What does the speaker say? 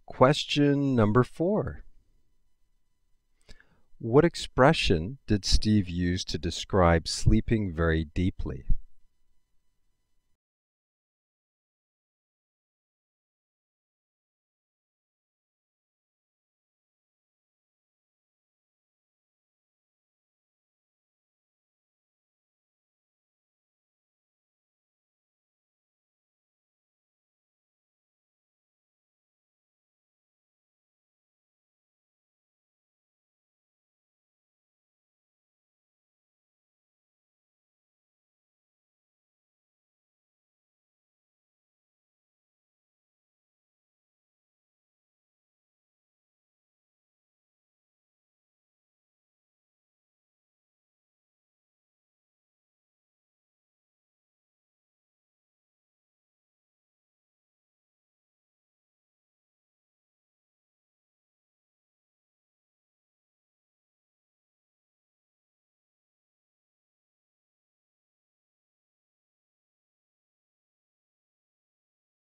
Question number 4. What expression did Steve use to describe sleeping very deeply?